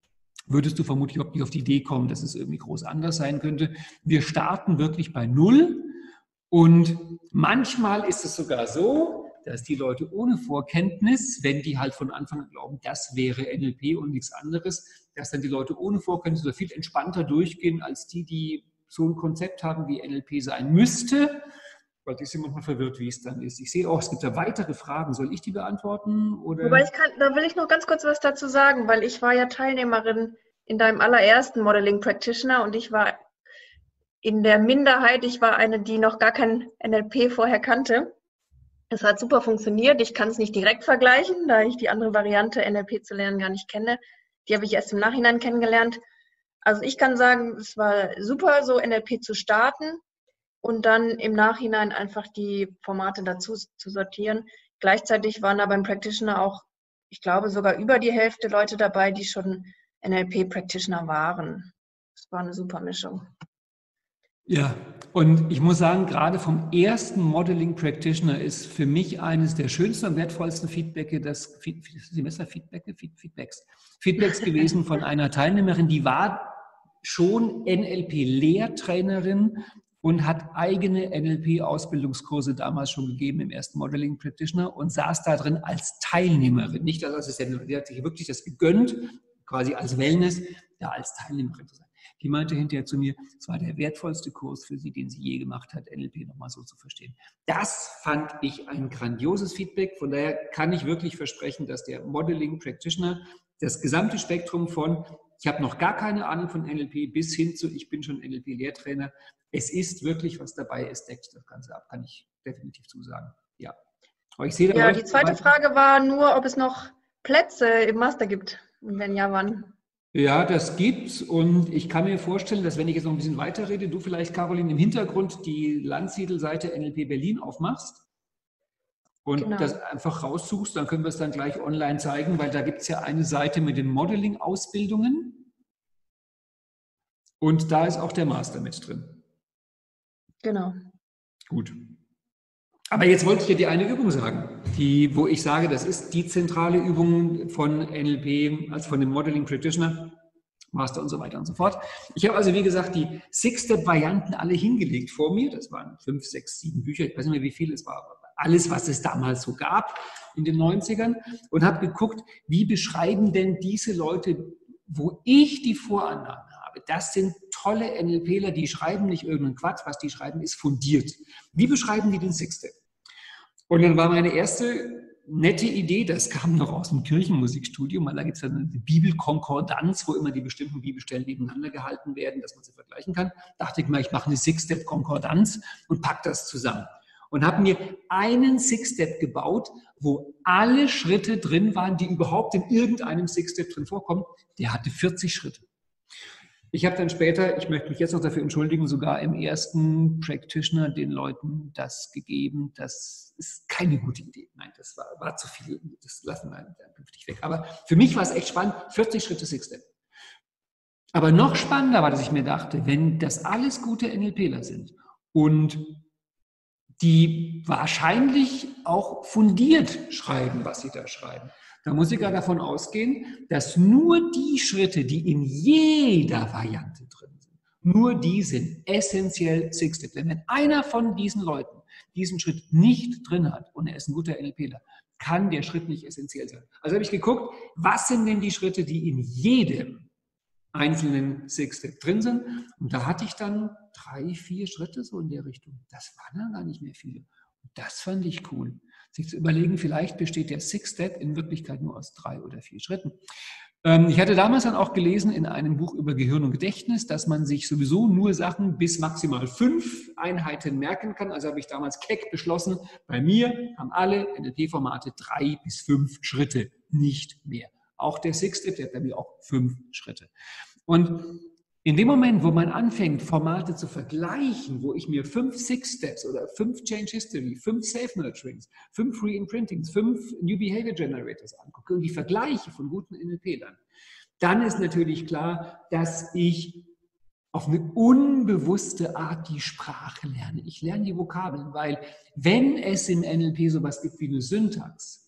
du vermutlich auch nicht auf die Idee kommen, dass es irgendwie groß anders sein könnte. Wir starten wirklich bei 0 und manchmal ist es sogar so, dass die Leute ohne Vorkenntnis, wenn die halt von Anfang an glauben, das wäre NLP und nichts anderes, dass dann die Leute ohne Vorkenntnis viel entspannter durchgehen als die so ein Konzept haben, wie NLP sein müsste, weil die sind manchmal verwirrt, wie es dann ist. Ich sehe auch, es gibt da weitere Fragen. Soll ich die beantworten? Oder? Wobei da will ich noch ganz kurz was dazu sagen, weil ich war ja Teilnehmerin in deinem allerersten Modeling Practitioner und ich war in der Minderheit, ich war eine, die noch gar kein NLP vorher kannte. Es hat super funktioniert. Ich kann es nicht direkt vergleichen, da ich die andere Variante, NLP zu lernen, gar nicht kenne. Die habe ich erst im Nachhinein kennengelernt. Also ich kann sagen, es war super, so NLP zu starten und dann im Nachhinein einfach die Formate dazu zu sortieren. Gleichzeitig waren da beim Practitioner auch, ich glaube, sogar über die Hälfte Leute dabei, die schon NLP-Practitioner waren. Das war eine super Mischung. Ja, und ich muss sagen, gerade vom ersten Modeling Practitioner ist für mich eines der schönsten und wertvollsten Feedbacks gewesen von einer Teilnehmerin, die war schon NLP-Lehrtrainerin und hat eigene NLP-Ausbildungskurse damals schon gegeben im ersten Modeling Practitioner und saß da drin als Teilnehmerin, nicht als Assistentin. Die hat sich wirklich das gegönnt, quasi als Wellness, da als Teilnehmerin zu sein. Die meinte hinterher zu mir, es war der wertvollste Kurs für sie, den sie je gemacht hat, NLP nochmal so zu verstehen. Das fand ich ein grandioses Feedback. Von daher kann ich wirklich versprechen, dass der Modeling Practitioner das gesamte Spektrum von, ich habe noch gar keine Ahnung von NLP, bis hin zu, ich bin schon NLP-Lehrtrainer, es ist wirklich, was dabei ist, deckt das Ganze ab, kann ich definitiv zusagen. Ja, aber ich sehe da die zweite Frage war nur, ob es noch Plätze im Master gibt und wenn ja, wann? Ja, das gibt's und ich kann mir vorstellen, dass wenn ich jetzt noch ein bisschen weiterrede, du vielleicht, Caroline, im Hintergrund die Landsiedel-Seite NLP Berlin aufmachst und das einfach raussuchst, dann können wir es dann gleich online zeigen, weil da gibt es ja eine Seite mit den Modeling-Ausbildungen und da ist auch der Master mit drin. Genau. Gut. Aber jetzt wollte ich dir die eine Übung sagen, wo ich sage, das ist die zentrale Übung von NLP, also von dem Modeling Practitioner, Master und so weiter und so fort. Ich habe also, wie gesagt, die Six-Step-Varianten alle hingelegt vor mir. Das waren 5, 6, 7 Bücher, ich weiß nicht mehr, wie viel es war, aber alles, was es damals so gab in den 90ern und habe geguckt, wie beschreiben denn diese Leute, wo ich die Vorannahmen habe. Das sind tolle NLPler, die schreiben nicht irgendeinen Quatsch, was die schreiben, ist fundiert. Wie beschreiben die den Six-Step? Und dann war meine erste nette Idee, das kam noch aus dem Kirchenmusikstudium, weil da gibt es ja eine Bibelkonkordanz, wo immer die bestimmten Bibelstellen nebeneinander gehalten werden, dass man sie vergleichen kann. Dachte ich mal, ich mache eine Six-Step-Konkordanz und packe das zusammen. Und habe mir einen Six-Step gebaut, wo alle Schritte drin waren, die überhaupt in irgendeinem Six-Step drin vorkommen. Der hatte 40 Schritte. Ich habe dann später, ich möchte mich jetzt noch dafür entschuldigen, sogar im ersten Practitioner den Leuten das gegeben. Das ist keine gute Idee. Nein, das war zu viel. Das lassen wir dann künftig weg. Aber für mich war es echt spannend. 40 Schritte Six-Step. Aber noch spannender war, dass ich mir dachte, wenn das alles gute NLPler sind und die wahrscheinlich auch fundiert schreiben, was sie da schreiben, da muss ich gar davon ausgehen, dass nur die Schritte, die in jeder Variante drin sind, nur die sind essentiell Six-Step. Denn wenn einer von diesen Leuten diesen Schritt nicht drin hat und er ist ein guter NLPler, kann der Schritt nicht essentiell sein. Also habe ich geguckt, was sind denn die Schritte, die in jedem einzelnen Six-Step drin sind. Und da hatte ich dann 3, 4 Schritte so in der Richtung. Das waren dann gar nicht mehr viele. Und das fand ich cool. Sich zu überlegen, vielleicht besteht der Six-Step in Wirklichkeit nur aus 3 oder 4 Schritten. Ich hatte damals dann auch gelesen in einem Buch über Gehirn und Gedächtnis, dass man sich sowieso nur Sachen bis maximal 5 Einheiten merken kann. Also habe ich damals keck beschlossen, bei mir haben alle NLP-Formate 3 bis 5 Schritte, nicht mehr. Auch der Six-Step, der hat bei mir auch 5 Schritte. Und in dem Moment, wo man anfängt, Formate zu vergleichen, wo ich mir 5 Six-Steps oder 5 Change History, 5 Self-Nurturings, 5 Re-Imprintings, 5 New Behavior Generators angucke und die vergleiche von guten NLP-Lern, dann ist natürlich klar, dass ich auf eine unbewusste Art die Sprache lerne. Ich lerne die Vokabeln, weil wenn es im NLP sowas gibt wie eine Syntax,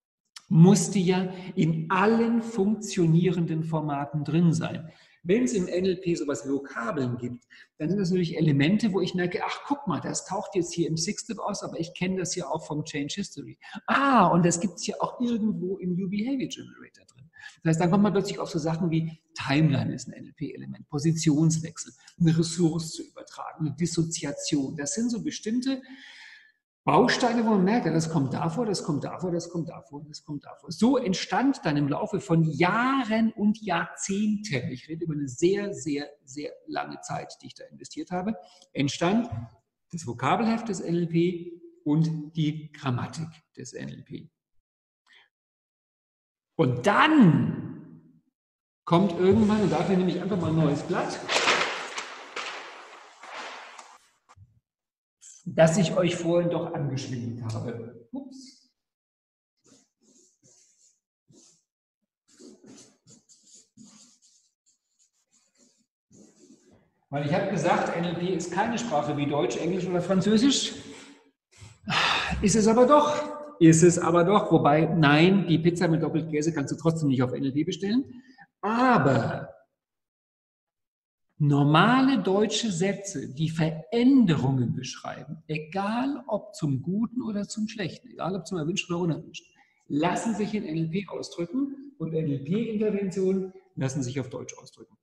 muss die ja in allen funktionierenden Formaten drin sein. Wenn es im NLP sowas wie Vokabeln gibt, dann sind das natürlich Elemente, wo ich merke, ach, guck mal, das taucht jetzt hier im Six-Step aus, aber ich kenne das ja auch vom Change History. Ah, und das gibt es ja auch irgendwo im New Behavior Generator drin. Das heißt, dann kommt man plötzlich auf so Sachen wie Timeline ist ein NLP-Element, Positionswechsel, eine Ressource zu übertragen, eine Dissoziation. Das sind so bestimmte Bausteine, wo man merkt, das kommt davor, das kommt davor, das kommt davor, das kommt davor. So entstand dann im Laufe von Jahren und Jahrzehnten, ich rede über eine sehr, sehr, sehr lange Zeit, die ich da investiert habe, entstand das Vokabelheft des NLP und die Grammatik des NLP. Und dann kommt irgendwann, und dafür nehme ich einfach mal ein neues Blatt, das ich euch vorhin doch angeschwingt habe. Ups. Weil ich habe gesagt, NLP ist keine Sprache wie Deutsch, Englisch oder Französisch. Ist es aber doch. Ist es aber doch. Wobei, nein, die Pizza mit Doppelkäse kannst du trotzdem nicht auf NLP bestellen. Aber normale deutsche Sätze, die Veränderungen beschreiben, egal ob zum Guten oder zum Schlechten, egal ob zum Erwünschten oder Unerwünschten, lassen sich in NLP ausdrücken und NLP-Interventionen lassen sich auf Deutsch ausdrücken.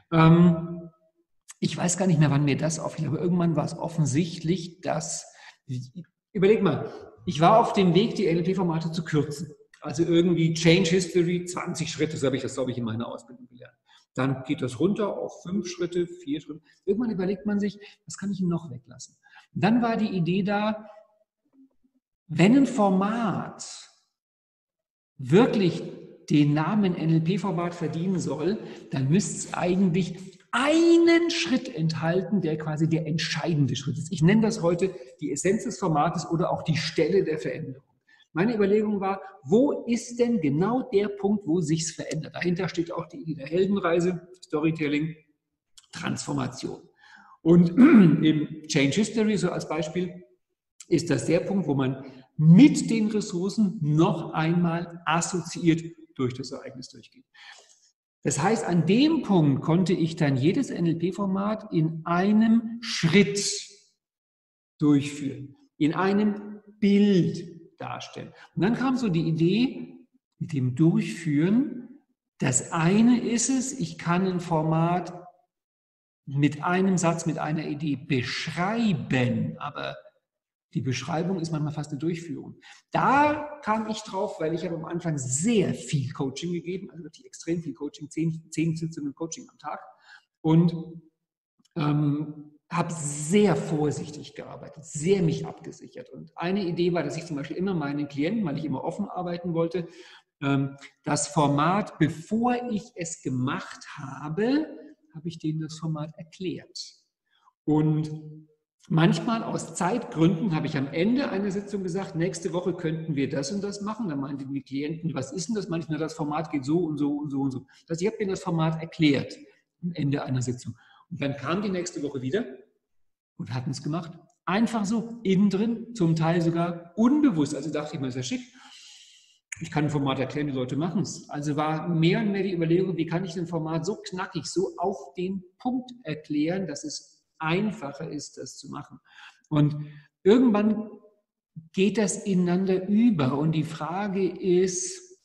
Ich weiß gar nicht mehr, wann mir das auffiel, aber irgendwann war es offensichtlich, dass, überleg mal, ich war auf dem Weg, die NLP-Formate zu kürzen. Also irgendwie Change History, 20 Schritte, so habe ich das, glaube ich, in meiner Ausbildung gelernt. Dann geht das runter auf 5 Schritte, 4 Schritte. Irgendwann überlegt man sich, was kann ich noch weglassen? Und dann war die Idee da, wenn ein Format wirklich den Namen NLP-Format verdienen soll, dann müsste es eigentlich einen Schritt enthalten, der quasi der entscheidende Schritt ist. Ich nenne das heute die Essenz des Formates oder auch die Stelle der Veränderung. Meine Überlegung war, wo ist denn genau der Punkt, wo sich's verändert? Dahinter steht auch die Idee der Heldenreise, Storytelling, Transformation. Und im Change History, so als Beispiel, ist das der Punkt, wo man mit den Ressourcen noch einmal assoziiert durch das Ereignis durchgeht. Das heißt, an dem Punkt konnte ich dann jedes NLP-Format in einem Schritt durchführen, in einem Bild darstellen. Und dann kam so die Idee mit dem Durchführen. Das eine ist es, ich kann ein Format mit einem Satz, mit einer Idee beschreiben, aber die Beschreibung ist manchmal fast eine Durchführung. Da kam ich drauf, weil ich habe am Anfang sehr viel Coaching gegeben, also wirklich extrem viel Coaching, 10 Sitzungen Coaching am Tag und habe sehr vorsichtig gearbeitet, sehr mich abgesichert. Und eine Idee war, dass ich zum Beispiel immer meinen Klienten, weil ich immer offen arbeiten wollte, das Format, bevor ich es gemacht habe, habe ich denen das Format erklärt. Und manchmal aus Zeitgründen habe ich am Ende einer Sitzung gesagt, nächste Woche könnten wir das und das machen. Dann meinten die Klienten, was ist denn das? Manchmal, das Format geht so und so und so und so. Das heißt, ich habe denen das Format erklärt am Ende einer Sitzung. Und dann kam die nächste Woche wieder und hatten es gemacht. Einfach so, innen drin, zum Teil sogar unbewusst. Also dachte ich mir, ist ja schick. Ich kann ein Format erklären, die Leute machen es. Also war mehr und mehr die Überlegung, wie kann ich ein Format so knackig, so auf den Punkt erklären, dass es einfacher ist, das zu machen. Und irgendwann geht das ineinander über. Und die Frage ist,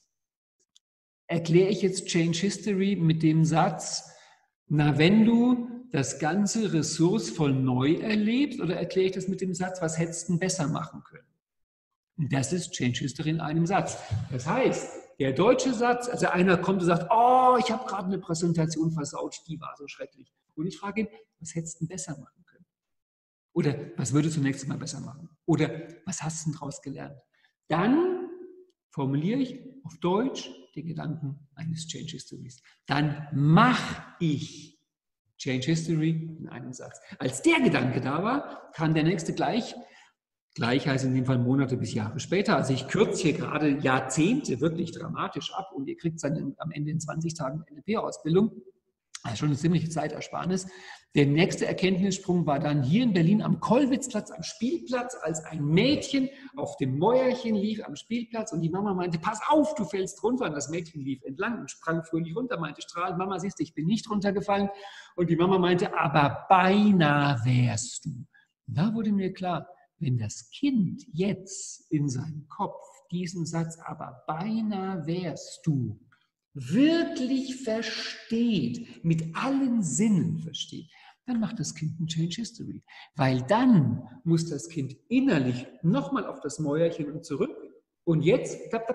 erkläre ich jetzt Change History mit dem Satz, na, wenn du das ganze ressourcevoll neu erlebst, oder erkläre ich das mit dem Satz, was hättest du denn besser machen können? Und das ist Change History in einem Satz. Das heißt, der deutsche Satz, also einer kommt und sagt, oh, ich habe gerade eine Präsentation versaut, die war so schrecklich. Und ich frage ihn, was hättest du denn besser machen können? Oder was würdest du nächstes Mal besser machen? Oder was hast du denn daraus gelernt? Dann formuliere ich auf Deutsch den Gedanken eines Change Histories. Dann mache ich Change History in einem Satz. Als der Gedanke da war, kam der nächste gleich heißt in dem Fall Monate bis Jahre später. Also ich kürze hier gerade Jahrzehnte wirklich dramatisch ab und ihr kriegt es dann am Ende in 20 Tagen NLP-Ausbildung. Also schon eine ziemliche Zeitersparnis. Der nächste Erkenntnissprung war dann hier in Berlin am Kollwitzplatz, am Spielplatz, als ein Mädchen auf dem Mäuerchen lief am Spielplatz und die Mama meinte, pass auf, du fällst runter. Und das Mädchen lief entlang und sprang fröhlich runter, meinte strahlend, Mama, siehst du, ich bin nicht runtergefallen. Und die Mama meinte, aber beinahe wärst du. Und da wurde mir klar, wenn das Kind jetzt in seinem Kopf diesen Satz, aber beinahe wärst du, wirklich versteht, mit allen Sinnen versteht, dann macht das Kind ein Change History. Weil dann muss das Kind innerlich nochmal auf das Mäuerchen und zurück und jetzt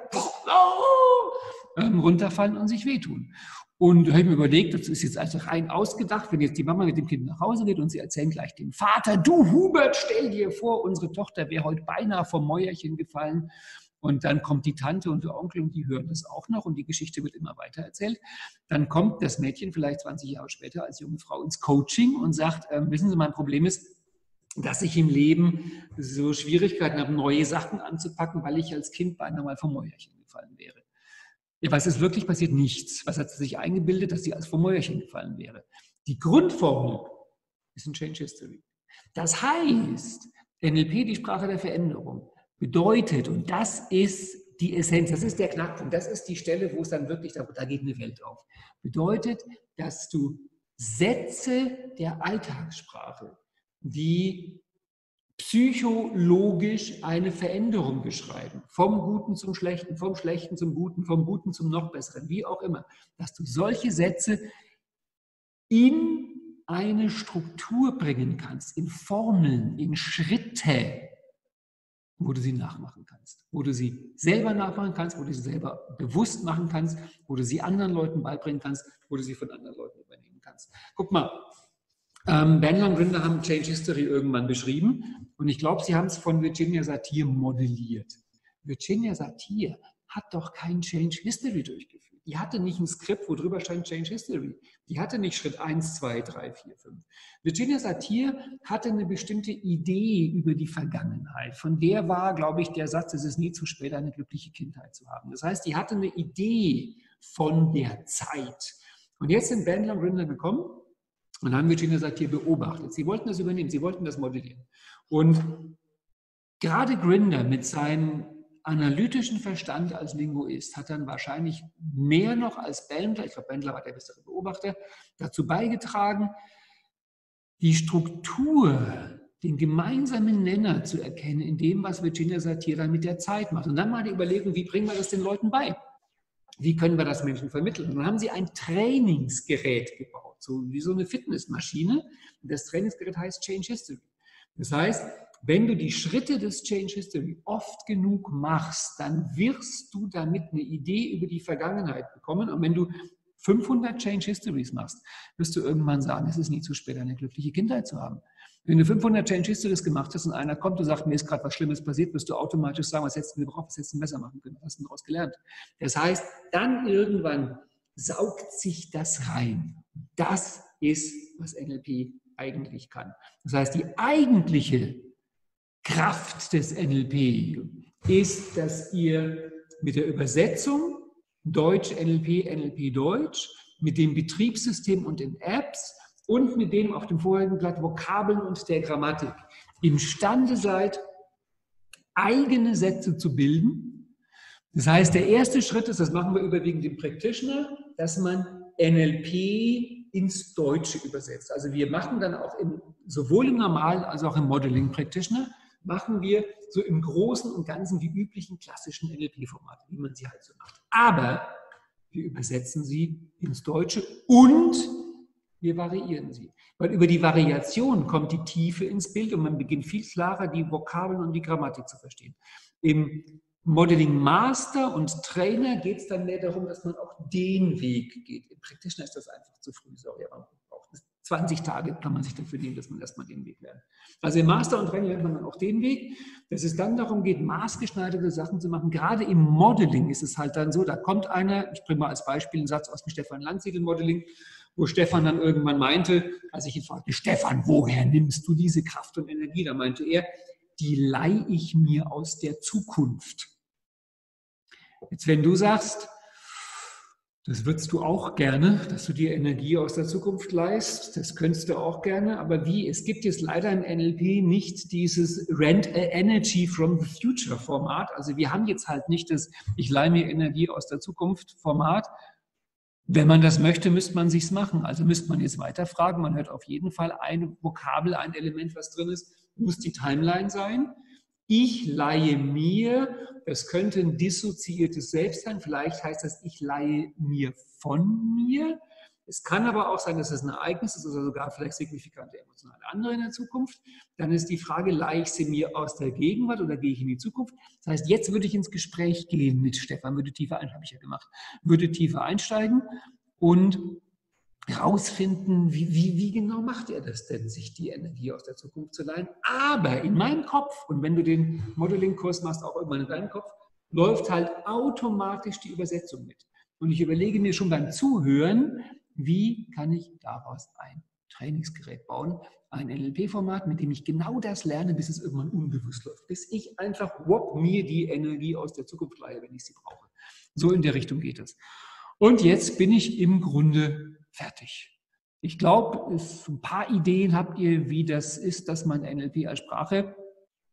runterfallen und sich wehtun. Und da habe ich mir überlegt, das ist jetzt also rein ausgedacht, wenn jetzt die Mama mit dem Kind nach Hause geht und sie erzählen gleich dem Vater, du Hubert, stell dir vor, unsere Tochter wäre heute beinahe vom Mäuerchen gefallen. Und dann kommt die Tante und der Onkel und die hören das auch noch und die Geschichte wird immer weiter erzählt. Dann kommt das Mädchen vielleicht 20 Jahre später als junge Frau ins Coaching und sagt, wissen Sie, mein Problem ist, dass ich im Leben so Schwierigkeiten habe, neue Sachen anzupacken, weil ich als Kind beinahe mal vom Mäuerchen gefallen wäre. Was ist wirklich passiert? Nichts. Was hat sie sich eingebildet, dass sie als vom Mäuerchen gefallen wäre? Die Grundformel ist ein Change History. Das heißt, NLP, die Sprache der Veränderung, bedeutet, und das ist die Essenz, das ist der Knackpunkt, das ist die Stelle, wo es dann wirklich, da geht eine Welt auf, bedeutet, dass du Sätze der Alltagssprache, die psychologisch eine Veränderung beschreiben, vom Guten zum Schlechten, vom Schlechten zum Guten, vom Guten zum noch Besseren, wie auch immer, dass du solche Sätze in eine Struktur bringen kannst, in Formeln, in Schritte, wo du sie nachmachen kannst, wo du sie selber nachmachen kannst, wo du sie selber bewusst machen kannst, wo du sie anderen Leuten beibringen kannst, wo du sie von anderen Leuten übernehmen kannst. Guck mal, Bandler und Grinder haben Change History irgendwann beschrieben und ich glaube, sie haben es von Virginia Satir modelliert. Virginia Satir hat doch kein Change History durchgeführt. Die hatte nicht ein Skript, wo drüber stand Change History. Die hatte nicht Schritt 1, 2, 3, 4, 5. Virginia Satir hatte eine bestimmte Idee über die Vergangenheit. Von der war, glaube ich, der Satz, es ist nie zu spät, eine glückliche Kindheit zu haben. Das heißt, die hatte eine Idee von der Zeit. Und jetzt sind Bandler und Grinder gekommen und haben Virginia Satir beobachtet. Sie wollten das übernehmen, sie wollten das modellieren. Und gerade Grinder mit seinem analytischen Verstand als Linguist hat dann wahrscheinlich mehr noch als Bandler, ich glaube, Bandler war der bessere Beobachter, dazu beigetragen, die Struktur, den gemeinsamen Nenner zu erkennen in dem, was Virginia Satir dann mit der Zeit macht. Und dann mal die Überlegung, wie bringen wir das den Leuten bei? Wie können wir das Menschen vermitteln? Und dann haben sie ein Trainingsgerät gebaut, so wie so eine Fitnessmaschine. Und das Trainingsgerät heißt Change History. Das heißt, wenn du die Schritte des Change History oft genug machst, dann wirst du damit eine Idee über die Vergangenheit bekommen. Und wenn du 500 Change Histories machst, wirst du irgendwann sagen, es ist nie zu spät, eine glückliche Kindheit zu haben. Wenn du 500 Change Histories gemacht hast und einer kommt und sagt, mir ist gerade was Schlimmes passiert, wirst du automatisch sagen, was hättest du gebraucht, was hättest du besser machen können, was hast du daraus gelernt. Das heißt, dann irgendwann saugt sich das rein. Das ist, was NLP eigentlich kann. Das heißt, die eigentliche Kraft des NLP ist, dass ihr mit der Übersetzung Deutsch NLP, NLP Deutsch, mit dem Betriebssystem und den Apps und mit dem auf dem vorherigen Blatt Vokabeln und der Grammatik imstande seid, eigene Sätze zu bilden. Das heißt, der erste Schritt ist, das machen wir überwiegend im Practitioner, dass man NLP ins Deutsche übersetzt. Also wir machen dann auch sowohl im Normalen als auch im Modeling Practitioner, machen wir so im Großen und Ganzen die üblichen klassischen NLP-Formate, wie man sie halt so macht. Aber wir übersetzen sie ins Deutsche und wir variieren sie. Weil über die Variation kommt die Tiefe ins Bild und man beginnt viel klarer, die Vokabeln und die Grammatik zu verstehen. Im Modeling Master und Trainer geht es dann mehr darum, dass man auch den Weg geht. Im Practitioner ist das einfach zu früh. Sorry, aber man braucht 20 Tage, kann man sich dafür nehmen, dass man erstmal den Weg lernt. Also im Master und Trainer lernt man dann auch den Weg, dass es dann darum geht, maßgeschneiderte Sachen zu machen. Gerade im Modeling ist es halt dann so, da kommt einer, ich bringe mal als Beispiel einen Satz aus dem Stefan Landsiedel-Modeling, wo Stefan dann irgendwann meinte, als ich ihn fragte, Stefan, woher nimmst du diese Kraft und Energie? Da meinte er, die leihe ich mir aus der Zukunft. Jetzt, wenn du sagst, das würdest du auch gerne, dass du dir Energie aus der Zukunft leihst, das könntest du auch gerne, aber wie? Es gibt jetzt leider im NLP nicht dieses Rent Energy from the Future Format. Also wir haben jetzt halt nicht das Ich leihe mir Energie aus der Zukunft Format. Wenn man das möchte, müsste man sich's machen. Also müsste man jetzt weiterfragen. Man hört auf jeden Fall ein Vokabel, ein Element, was drin ist, muss die Timeline sein. Ich leihe mir, das könnte ein dissoziiertes Selbst sein, vielleicht heißt das, ich leihe mir von mir. Es kann aber auch sein, dass es ein Ereignis ist oder sogar vielleicht signifikante emotionale andere in der Zukunft. Dann ist die Frage, leihe ich sie mir aus der Gegenwart oder gehe ich in die Zukunft? Das heißt, jetzt würde ich ins Gespräch gehen mit Stefan, würde tiefer einsteigen und rausfinden, wie genau macht er das denn, sich die Energie aus der Zukunft zu leihen. Aber in meinem Kopf, und wenn du den Modeling-Kurs machst, auch irgendwann in deinem Kopf, läuft halt automatisch die Übersetzung mit. Und ich überlege mir schon beim Zuhören, wie kann ich daraus ein Trainingsgerät bauen, ein NLP-Format, mit dem ich genau das lerne, bis es irgendwann unbewusst läuft, bis ich einfach mir die Energie aus der Zukunft leihe, wenn ich sie brauche. So in der Richtung geht es. Und jetzt bin ich im Grunde fertig. Ich glaube, ein paar Ideen habt ihr, wie das ist, dass man NLP als Sprache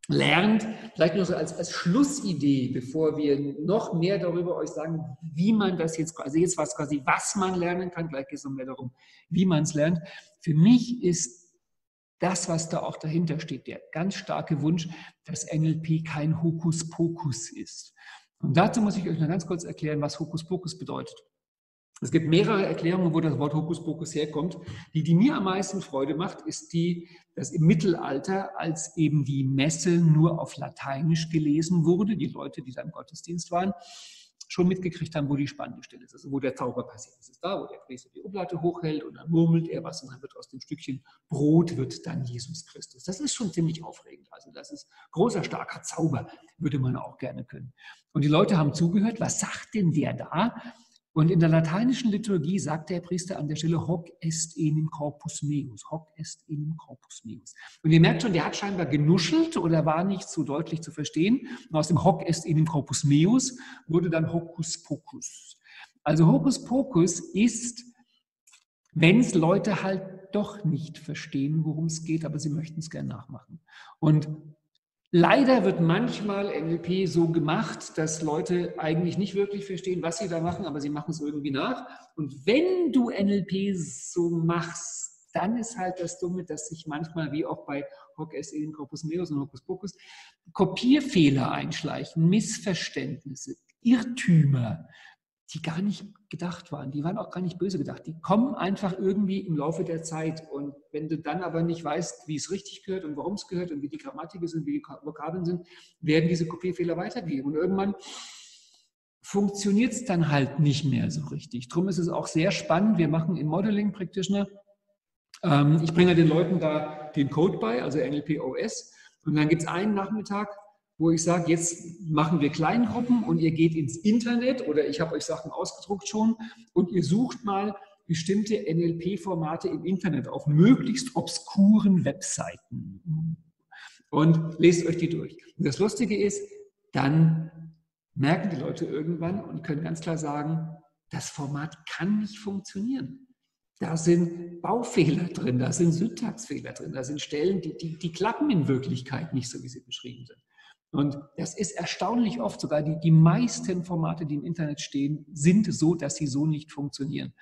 lernt, vielleicht noch so als Schlussidee, bevor wir noch mehr darüber euch sagen, wie man das jetzt, also jetzt was quasi, was man lernen kann, gleich geht es noch mehr darum, wie man es lernt. Für mich ist das, was da auch dahinter steht, der ganz starke Wunsch, dass NLP kein Hokuspokus ist. Und dazu muss ich euch noch ganz kurz erklären, was Hokuspokus bedeutet. Es gibt mehrere Erklärungen, wo das Wort Hokuspokus herkommt. Die mir am meisten Freude macht, ist die, dass im Mittelalter, als eben die Messe nur auf Lateinisch gelesen wurde, die Leute, die da im Gottesdienst waren, schon mitgekriegt haben, wo die spannende Stelle ist, also wo der Zauber passiert. Das ist da, wo der Priester die Oblate hochhält und dann murmelt er was und dann wird aus dem Stückchen Brot wird dann Jesus Christus. Das ist schon ziemlich aufregend. Also das ist großer, starker Zauber, würde man auch gerne können. Und die Leute haben zugehört, was sagt denn der da? Und in der lateinischen Liturgie sagt der Priester an der Stelle, hoc est enim corpus meus, hoc est enim corpus meus. Und ihr merkt schon, der hat scheinbar genuschelt oder war nicht so deutlich zu verstehen. Und aus dem hoc est enim corpus meus wurde dann Hocus Pocus. Also Hocus Pocus ist, wenn es Leute halt doch nicht verstehen, worum es geht, aber sie möchten es gerne nachmachen. Und leider wird manchmal NLP so gemacht, dass Leute eigentlich nicht wirklich verstehen, was sie da machen, aber sie machen es irgendwie nach. Und wenn du NLP so machst, dann ist halt das Dumme, dass sich manchmal, wie auch bei Hoc est enim corpus meus und Hocus Pocus, Kopierfehler einschleichen, Missverständnisse, Irrtümer, die gar nicht gedacht waren. Die waren auch gar nicht böse gedacht. Die kommen einfach irgendwie im Laufe der Zeit. Und wenn du dann aber nicht weißt, wie es richtig gehört und warum es gehört und wie die Grammatik ist und wie die Vokabeln sind, werden diese Kopierfehler weitergehen. Und irgendwann funktioniert es dann halt nicht mehr so richtig. Darum ist es auch sehr spannend. Wir machen im Modeling Practitioner, ich bringe den Leuten da den Code bei, also NLP OS. Und dann gibt es einen Nachmittag, wo ich sage, jetzt machen wir Kleingruppen und ihr geht ins Internet oder ich habe euch Sachen ausgedruckt schon und ihr sucht mal bestimmte NLP-Formate im Internet auf möglichst obskuren Webseiten und lest euch die durch. Und das Lustige ist, dann merken die Leute irgendwann und können ganz klar sagen, das Format kann nicht funktionieren. Da sind Baufehler drin, da sind Syntaxfehler drin, da sind Stellen, die klappen in Wirklichkeit nicht so, wie sie beschrieben sind. Und das ist erstaunlich oft, sogar die meisten Formate, die im Internet stehen, sind so, dass sie so nicht funktionieren.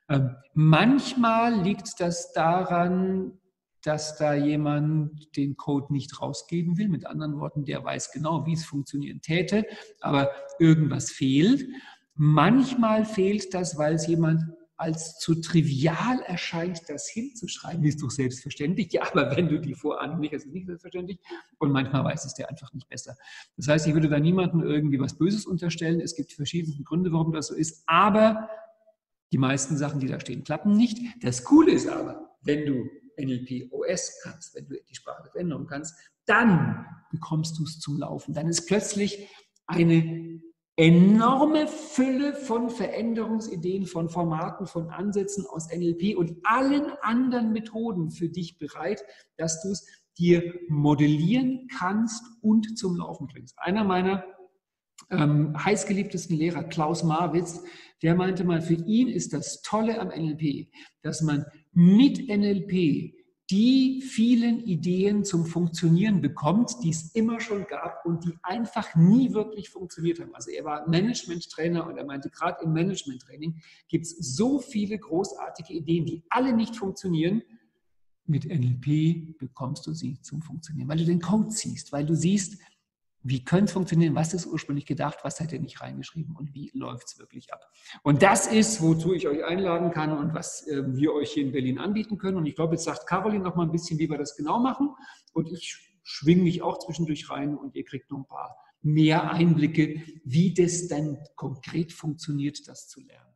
Manchmal liegt das daran, dass da jemand den Code nicht rausgeben will. Mit anderen Worten, der weiß genau, wie es funktionieren täte, aber irgendwas fehlt. Manchmal fehlt das, weil es jemand als zu trivial erscheint, das hinzuschreiben, ist doch selbstverständlich. Ja, aber wenn du die Vorahnung nicht hast, ist es nicht selbstverständlich. Und manchmal weiß es der einfach nicht besser. Das heißt, ich würde da niemandem irgendwie was Böses unterstellen. Es gibt verschiedene Gründe, warum das so ist. Aber die meisten Sachen, die da stehen, klappen nicht. Das Coole ist aber, wenn du NLP OS kannst, wenn du die Sprache der Veränderung kannst, dann bekommst du es zum Laufen. Dann ist plötzlich eine enorme Fülle von Veränderungsideen, von Formaten, von Ansätzen aus NLP und allen anderen Methoden für dich bereit, dass du es dir modellieren kannst und zum Laufen bringst. Einer meiner heißgeliebtesten Lehrer, Klaus Marwitz, der meinte mal, für ihn ist das Tolle am NLP, dass man mit NLP die vielen Ideen zum Funktionieren bekommt, die es immer schon gab und die einfach nie wirklich funktioniert haben. Also er war Management-Trainer und er meinte, gerade im Management-Training gibt es so viele großartige Ideen, die alle nicht funktionieren. Mit NLP bekommst du sie zum Funktionieren, weil du den Code siehst, weil du siehst, wie könnte es funktionieren, was ist ursprünglich gedacht, was hat er nicht reingeschrieben und wie läuft es wirklich ab. Und das ist, wozu ich euch einladen kann und was wir euch hier in Berlin anbieten können. Und ich glaube, jetzt sagt Caroline noch mal ein bisschen, wie wir das genau machen. Und ich schwinge mich auch zwischendurch rein und ihr kriegt noch ein paar mehr Einblicke, wie das dann konkret funktioniert, das zu lernen.